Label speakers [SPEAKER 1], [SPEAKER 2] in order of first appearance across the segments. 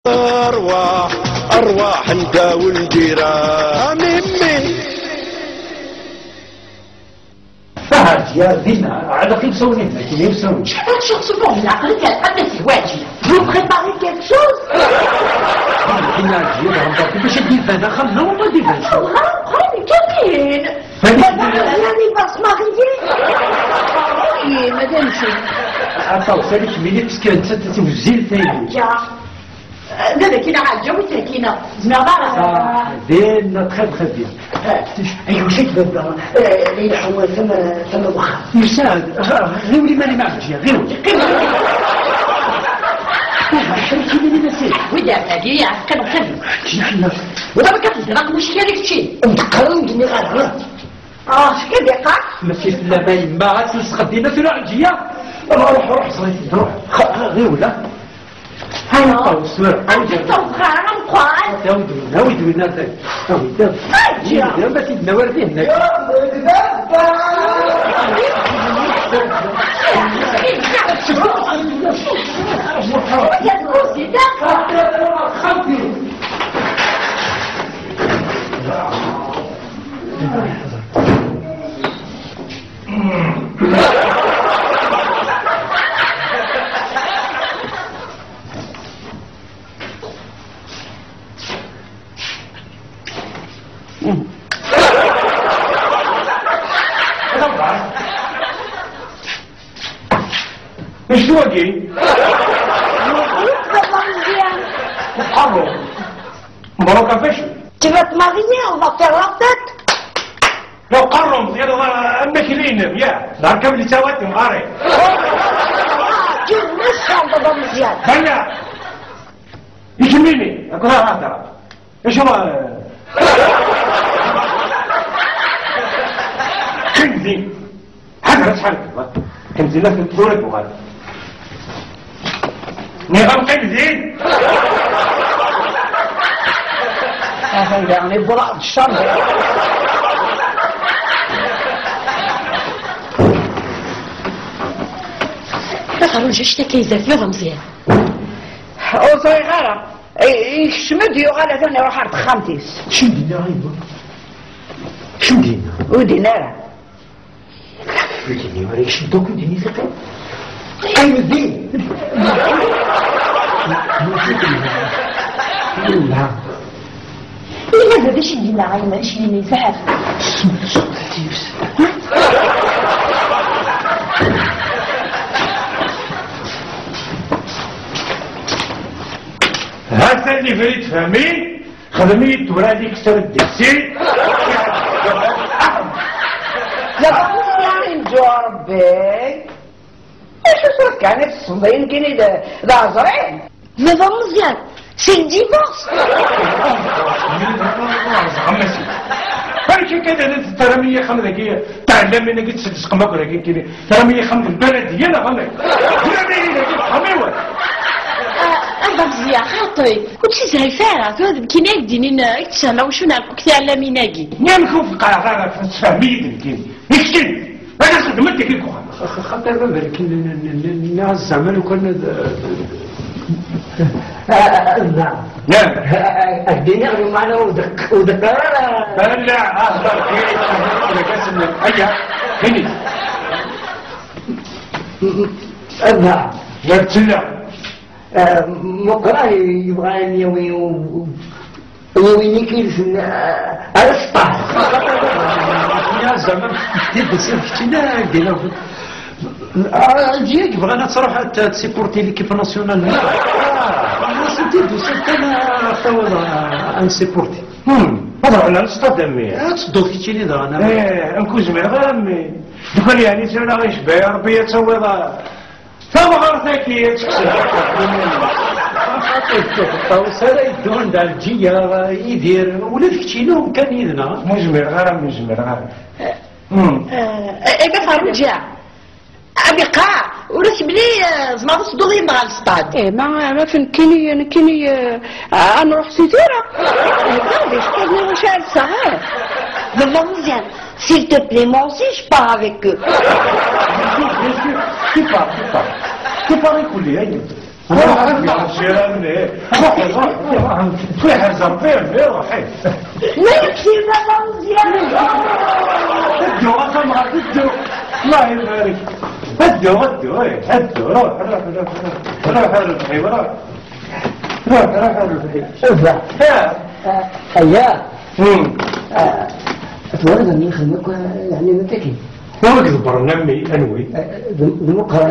[SPEAKER 1] أرواح أرواح انت والجيران ميمي
[SPEAKER 2] فهد يا دينا على كيف سوينا كيف يسوي
[SPEAKER 3] شخص مؤمن عقلك يتحدث واجب vous préparez quelque chose
[SPEAKER 2] دينا جينا غنضرب باش دير هذا خلنا وما ديرش
[SPEAKER 3] خلي كمين يعني باش ما غير مادام شي
[SPEAKER 2] عطاو سالك ملي تسكن توزيل ثاني
[SPEAKER 3] دابا كاين عاد جويتها كاينه زنابه
[SPEAKER 2] دينا تخي بيان
[SPEAKER 3] ايوا شي بابا ليلى هو ثم وخا
[SPEAKER 2] يساعد غير ولي ماني معك جي غير حركي لي نسيت
[SPEAKER 3] ودابا هادي عسكر وخلي
[SPEAKER 2] جينا
[SPEAKER 3] ودابا كتزرق مشكل لك شي مدقرون دني غير شكون دقيقه
[SPEAKER 2] ماشي لا ما يما غتلصق دينا في العجيه روح صغيري روح غير ولا هاي قوس ناوي ما سيدنا واردين ايش توقي؟ Bravo. مبروك فشل.
[SPEAKER 3] Tu vas te marier, on va faire la fête.
[SPEAKER 2] لو قرم يلا المكلين يا نركب لي سوات مغاري.
[SPEAKER 3] كيف نسخن بابا مزيان.
[SPEAKER 2] هلا. يجميني اقول هذا. ايش هو؟ كنزي. هذا شحال كنزي لك نقولك مغاري. نظام كنزي.
[SPEAKER 3] يعني براء الشر خرج اشتكي زافيه مزيان او صغيره يشمد يغالى ثاني روح عند خامتيس
[SPEAKER 2] شو دينا غيبه شو دينا
[SPEAKER 3] ودينارا
[SPEAKER 2] ديني ورا يشدوك ديني ثقه ايوه دين لا
[SPEAKER 3] لماذا باش يدينا عايمة ايش اللي يزعف
[SPEAKER 2] هذا اللي فريد فهمي خدمي تورادي كسر الدكسي
[SPEAKER 3] لا يعني نجو ربي ايش صار كانت الصندين كاين دا عزرين بابا مزيان سي الديفورس
[SPEAKER 2] غمسي فايش كذا الترامية خمدة تعلم انك تسدس قمك ولكن كذا ترامية خمدة البلد يلا غمك ترامية خميوة
[SPEAKER 3] أنا مزيان خاطري كنت سهل فارغ كي ناقدين اكتسهل وشو نعرفو كتعلمي ناقي
[SPEAKER 2] نعمكو في قاعدة فهمية كين يكتن أنا خدمتك لكم خاطر بالك الناس زعما وكان نعم
[SPEAKER 3] الدنيا غير معنا ودكار
[SPEAKER 2] لا أهضر كيف قسم لك أيها هني
[SPEAKER 3] نعم
[SPEAKER 2] يبتلع
[SPEAKER 3] مقرأ يبغى يويني كيف على السطح
[SPEAKER 2] يا زعما تدس كنا دينا جيك بغينا تروح تسيبورتي ليكيب ناسيونال الناس تدوس انا خاوه انسيبورتي هذا على السطاد امي تصدق كيتيني درانا نكوز مي غامي دوكا يعني سيرنا غير شبيه ربي يتصوض ثم غرتك الطاوسه يدون دار الجيه يدير ولاد كتينهم كان يدنا مجمر غير مجمر غير
[SPEAKER 3] ايه فارجع ابي قاع ورث بلي زعما صدوري مع السطاد ايه ما فين كيني نروح سيتيرا غادي شكون واش صغير بابا مزيان s'il te plaît moi aussi je pars avec eux
[SPEAKER 2] c'est pas écoulé روح شيراني روح زربين روحي
[SPEAKER 3] لا يكفي بابا مزيان
[SPEAKER 2] هدو أسمع هدو الله يبارك هدو روح الربحي روح الربحي
[SPEAKER 4] اسمع اياه اتولد من خدمك يعني متكي
[SPEAKER 2] هو كذبر نمي انوي
[SPEAKER 4] المقرأ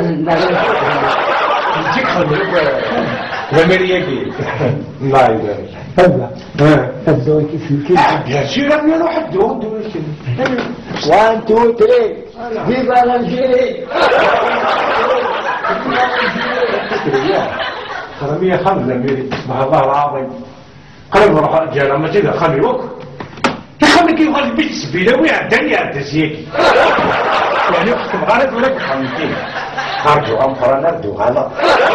[SPEAKER 2] يجيك خدمك لمريكي الله يبارك
[SPEAKER 4] هذا الدور كيف يمكن
[SPEAKER 2] يا شيران يا روح الدور
[SPEAKER 4] 1 2 3 فيفا الجيري
[SPEAKER 2] خرمية خمسة ميري سبحان الله العظيم قريب روح أجل أما كذا خمي وك يخمي كي يغالي بيت سبيلة ويعدني يعد زيكي يعني أختم غالب ولك خميتين أرجو أمخرا نردو غلط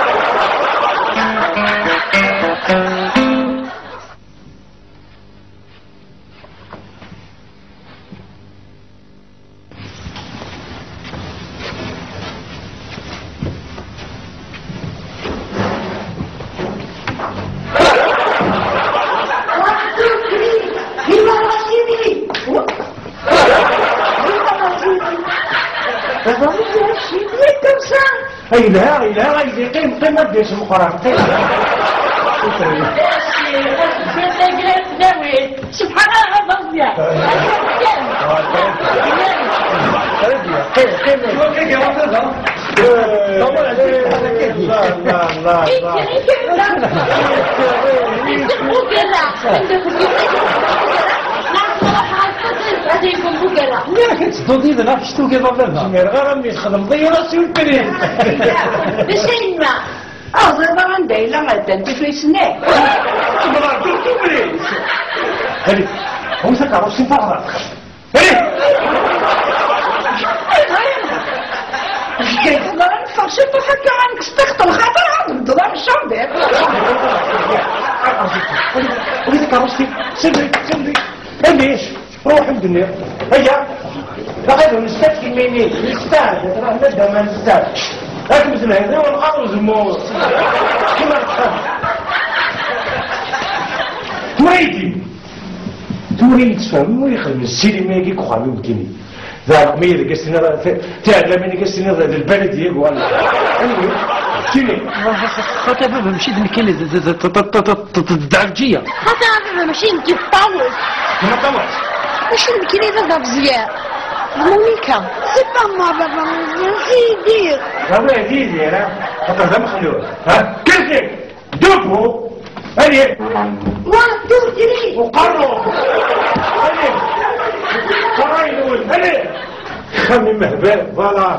[SPEAKER 2] اي لا قيم قديش مقرر قيم
[SPEAKER 3] سبحان الله مزيان
[SPEAKER 2] تضيد نفس تو كده بلدها غير من خدم ضيرة سيولترين
[SPEAKER 3] بسينما أظهر من دايلا ما تنتفي سنة
[SPEAKER 2] تبغى تكتبري هلي هو سكر وش تفرغ هلي
[SPEAKER 3] كيف ضرن فرشت وحكى عنك استخدم خاطر عن ضرب الشعب
[SPEAKER 2] هو سكر وش سمري هلي ايش روح الدنيا هيا لقيته نستكي مني نستاهل ترى نبدا ما نستاهل لكن مثل هذا هو الأرز الموت كما تخاف تريد تفهم ويخدم السينما يجيك وخامي وبكيني ذا رقمية اللي قستنا تعلم اللي قستنا ذا البلد يقول أنوي كيني
[SPEAKER 4] خاطر بابا مشيت مكان الدعجية
[SPEAKER 3] خاطر بابا ماشي نجيب طاوس
[SPEAKER 2] كما طوعت
[SPEAKER 3] ماشي نمكن هذا بزيان مونيكا سي با ما بابا مزيان سيدير
[SPEAKER 2] هذا يديدي أنا خاطر ذا مخلوع ها كيف دوبو هذه
[SPEAKER 3] 1 2 3
[SPEAKER 2] وقروا هذه قراينون هذه خمي مهبال فوالا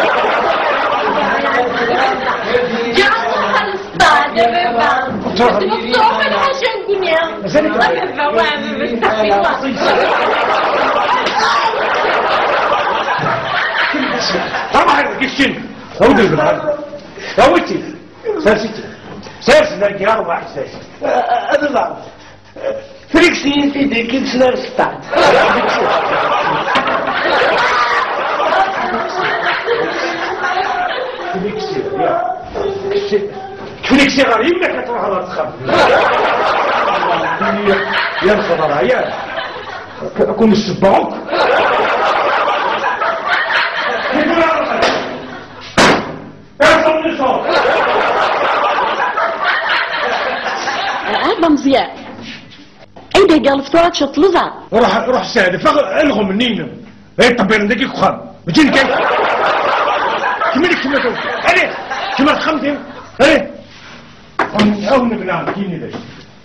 [SPEAKER 3] جعلها الصاد يا بابا مفتوح الحاجة الدنيا بابا واعمل بالتحفيظ
[SPEAKER 2] طبعا قشن عودي بالهذا عودتي سارسي ذاك أربع ساس أنا فريكسين في ذيك السنة ستات فريكسي غريب لك تروح على تخاف يا الخضر يا أكون السباق
[SPEAKER 3] هذا مزيان ايدا قال فتوات شطلزة
[SPEAKER 2] روح ساعد الغم النينة ايه طبير دقيق خام بجين كيف كمالك كما تقول عليه كما تخمتين عليه او نبنى كيني ليش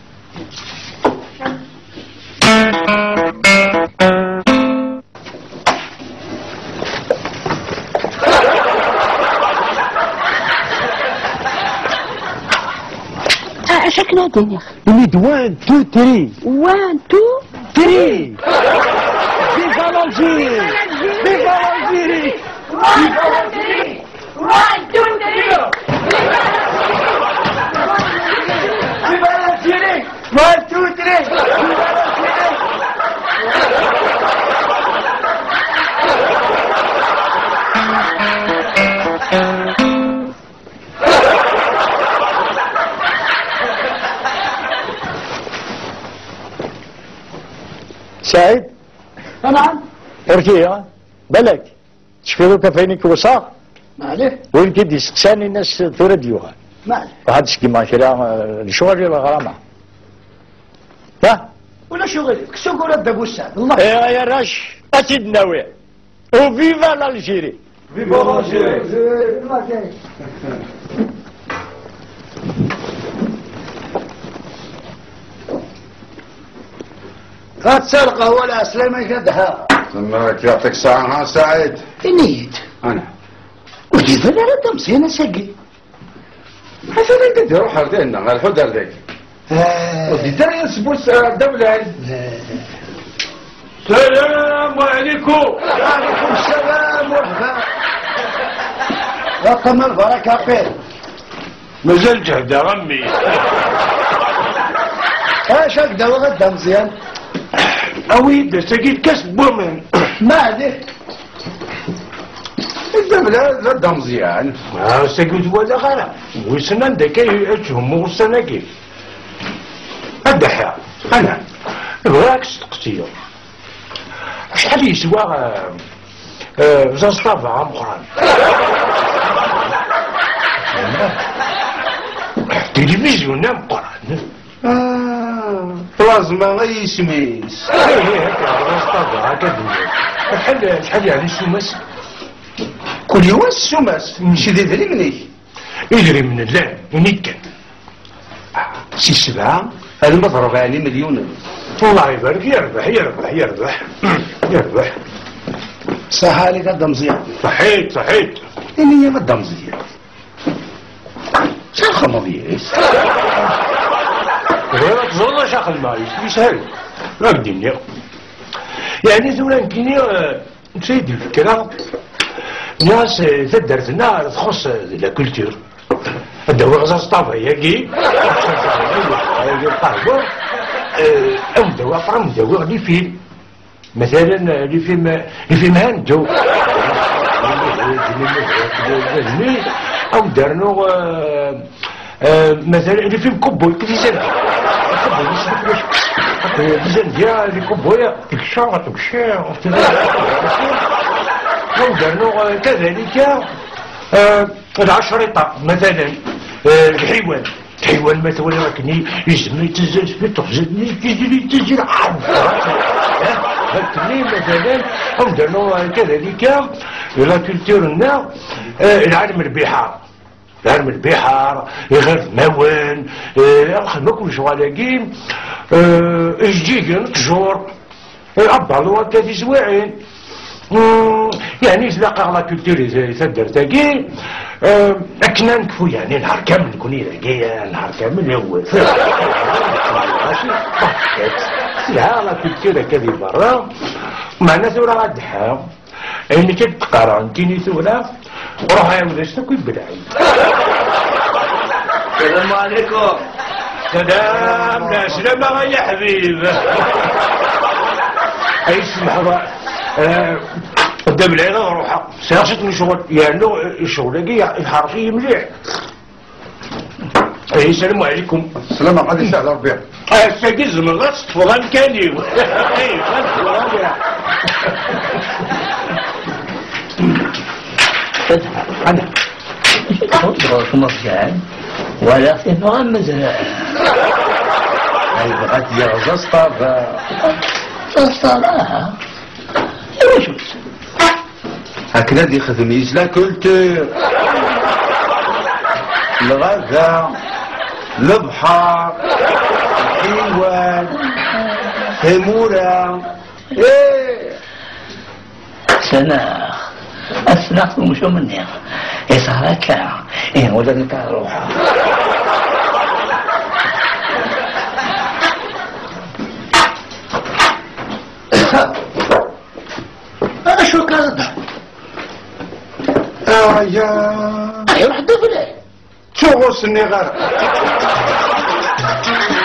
[SPEAKER 3] شكلها الدنيا
[SPEAKER 4] نريد 1 2 3
[SPEAKER 3] 1 2
[SPEAKER 4] 3 فيفا الجيري فيفا الجيري
[SPEAKER 3] 1 2 3 1 2 3
[SPEAKER 4] فيفا الجيري 1 2 3
[SPEAKER 3] 1
[SPEAKER 5] سعيد؟
[SPEAKER 3] نعم.
[SPEAKER 5] تركيا بالك تشفيرو كفاينك وساق
[SPEAKER 3] ماليه؟
[SPEAKER 5] وين كيدي سقساني الناس ثورة ديوها
[SPEAKER 3] ماليه؟
[SPEAKER 5] واحد كيما كرا الشغل ديال الغرامة ها؟
[SPEAKER 3] ولا شغل كسوق ولا دابو السعد الله
[SPEAKER 5] يا راش أكيد ناوي وفيفا الجيري
[SPEAKER 1] فيفا الجيري
[SPEAKER 3] غتسرقه ولا سليمان كدها
[SPEAKER 1] تماك يعطيك الصحة سعيد
[SPEAKER 3] نيت
[SPEAKER 1] أنا
[SPEAKER 3] وكيف لا رد مزيانة ساقي
[SPEAKER 1] حسنا انت روح هردينا غير الحد هرديك ودي ترى يسبوس الدولة السلام عليكم.
[SPEAKER 3] وعليكم السلام مرحبا رقم البركة خير
[SPEAKER 1] مازال جهد يا غمي.
[SPEAKER 3] اش هكذا وغدا مزيان
[SPEAKER 1] أويد سقيت كسب بومن
[SPEAKER 3] ما عليه
[SPEAKER 1] الدولة غدا مزيان سقيت ولا غير وسنان دكاي أجهم وسنة كيف الدحيح أنا بغاك تقتيل شحال يسوى زنسطافة مقران تلفزيون مقران بلازما غير سميس زنسطافة هكذا شحال يعني السماس كل يوم السماس شي يدري منيك يدري من الله منيك سي سبعة هذا مضرب عليه مليون الله يبارك يربح يربح يربح يربح
[SPEAKER 3] صح عليك هذا مزيان
[SPEAKER 1] صحيت صحيت إني هي غدا مزيان شحال خمضيس غير تظل شحال المايس يسهل ما الدنيا يعني ثولا كيني سيدي الفكرة ناس تدرتنا تخص لا كولتور الدواء غزاز طافا ياكي القهوة أو دواء طعم دواء لي فيلم مثلا لي فيلم هاندو أو دارنو مثلا لي فيلم كوبوي كيفاش ديزان ديال لي كوبوي تكشا تكشا أو دارنو كذلك العشرطة مثلا الحيوان الحيوان مثلا راكني يسمى يتزل في تخزني يتزل هكني مثلا هم درنا كذلك لا كولتورنا العالم البحار العالم البحار غير الموان الخدمة كل شغالاكين الجيجن تجور أبالو هكا زواعين يعني تلاقى لا كولتور تدر تاكي أكنا نكفو يعني نهار كامل نكون يلاقي نهار كامل هو ماشي لا لا كولتور كذي برا معنا ثورة غادحة يعني كتقرا كيني ثورة وروح يعاود اشتكو يبلعي
[SPEAKER 4] السلام عليكم.
[SPEAKER 1] سلام لا سلامة يا حبيب أي سمح قدام العين روحها سيرشت من شغل يعني الشغل الحرفي مليح. السلام عليكم.
[SPEAKER 6] السلام عليكم. يسعد ربي.
[SPEAKER 1] استاذ من غاص تفضل كاني.
[SPEAKER 2] أنا أضرب مصجعان ولا في مغمز
[SPEAKER 6] هاي بغات يا زسطة
[SPEAKER 2] الصلاة وشوز
[SPEAKER 6] هكذا دي خدميز لا كولتور الغذاء البحر الحيوان ثمورة
[SPEAKER 2] سناخ أسناخ ومشو مني يصار كا ولا نكا روحها
[SPEAKER 3] هذا شو كان ده؟
[SPEAKER 1] يا
[SPEAKER 3] أيوة حدث ليه؟
[SPEAKER 1] شو غصني غير